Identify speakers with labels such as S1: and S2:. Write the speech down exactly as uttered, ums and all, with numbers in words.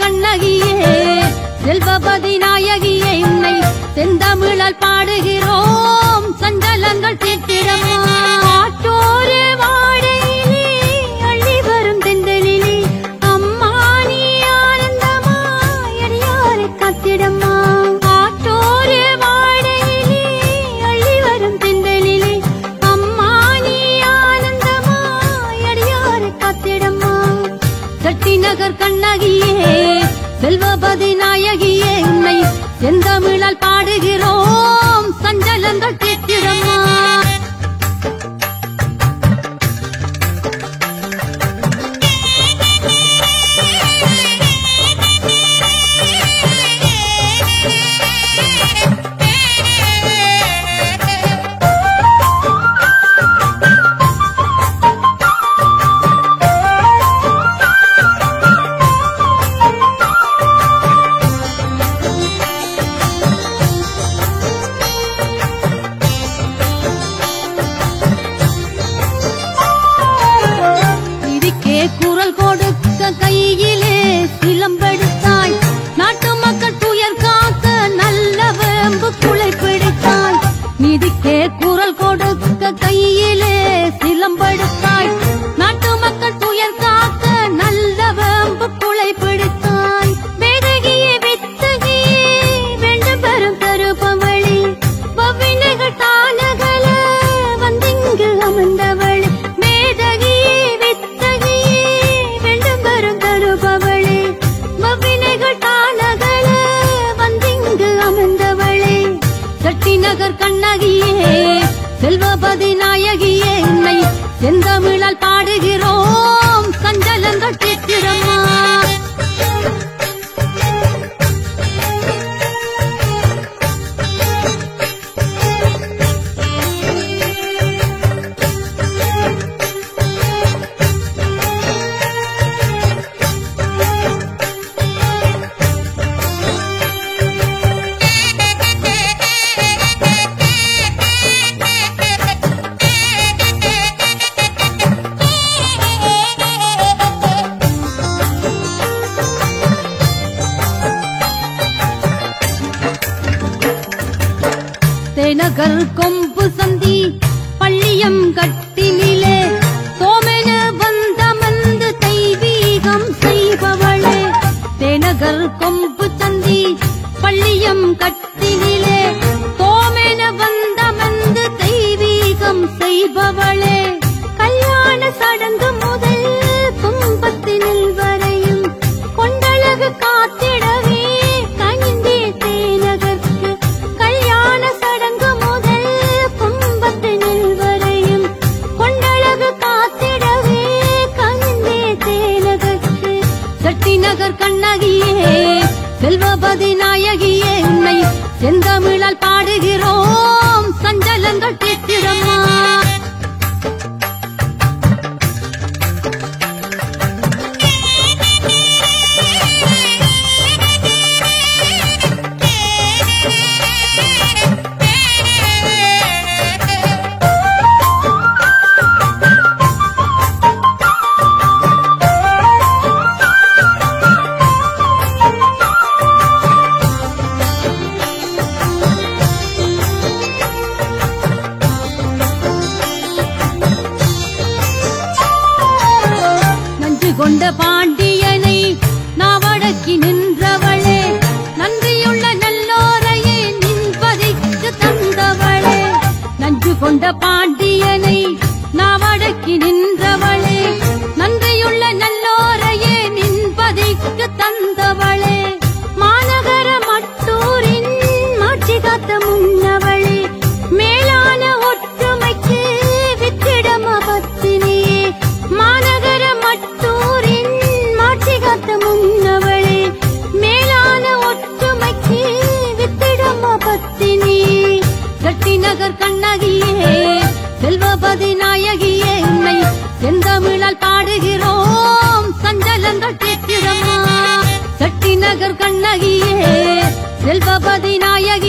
S1: கண்ணகியே செல்வபதி நாயகியே உன்னை செந்தமிழால் பாடுகிறோம் சஞ்சலங்கள் தீர்த்திடமா ஆற்றோரு வாடையிலே அள்ளி வரும் தென்றலிலே அம்மா நீ ஆனந்தமாய் அடியாரை காத்திடம்மா ஆற்றோரு வாடையிலே அள்ளி வரும் தென்றலிலே அம்மா நீ ஆனந்தமாய் அடியாரை காத்திடம்மா சட்டி நகர் கண்ணகியே செல்வபதி நாயகியே உன்னை செந்தமிழால் பாடுகிறோம் சஞ்சலங்கள் தீர்த்திடமா குரல் கொடுக்க கையிலே சிலம்பெடுத்தாய் நாட்டு மக்கள் துயர் காக்க நல்ல வேம்பு குலை பிடித்தாய் நிதிக்கே குரல் கொடுக்க கையிலே சிலம்பெடுத்தாய் நாட்டு மக்கள் துயர் காக்க நல்ல வேம்பு குலை பிடித்தாய் வேதகியே வித்தகியே வேண்டும் பெரும் பெருபவளி பவினைகள் தானகல வந்திங்கு அமர்ந்தவளி மேதகியே சட்டி நகர் கண்ணகியே செல்வபதி நாயகியே உன்னை செந்தமிழால் பாடுகிறோம் சஞ்சலங்கள் தீர்த்திடமா நகர் கொம்பு சந்தி பள்ளியம் கட்டினிலே சோமென வந்தமந்து தெய்வீகம் செய்பவளே தேநகர் கொம்பு சந்தி பள்ளியம் கட்டினிலே சோமென வந்தமந்து தெய்வீகம் செய்பவளே கல்யாண சடங்கு முதல் கும்பத்தினில் வரையும் கொண்டழகு காத்திடவே கனிந்தே தேநகர்க்கு கல்யாண சடங்கு முதல் கும்பத்தினில் வரையும் கொண்டழகு காத்திடவே கனிந்தே தேநகர்க்கு சட்டி நகர் கண்ணகியே செல்வபதி நாயகியே உன்னை செந்தமிழால் பாடுகிறோம் சஞ்சலங்கள் தீர்த்திடமா கொண்ட பாண்டியனை நாவடக்கி நின்றவளே நன்றியுள்ள நல்லோரையே நின்பதிக்கு தந்தவளே நஞ்சு கொண்ட பாண்டியனை நாவடக்கி நின்றவளே நன்றியுள்ள நல்லோரையே நின்பதிக்கு தந்தவளே மாநகர மட்டூரின் மாட்சி காத்த முன்னவளே மேலான ஒற்றுமைக்கு வித்திடம பத்தினியே மாநகர மட்டூரின் மாட்சி காத்த முன்னவளே மேலான ஒற்றுமைக்கு வித்திடம பத்தினி சட்டி நகர் கண்ணகியே செல்வபதி நாயகியே உன்னை செந்தமிழால் பாடுகிறோம் சஞ்சலங்கள் தீர்த்திடமா சட்டி நகர் கண்ணகியே செல்வபதி நாயகி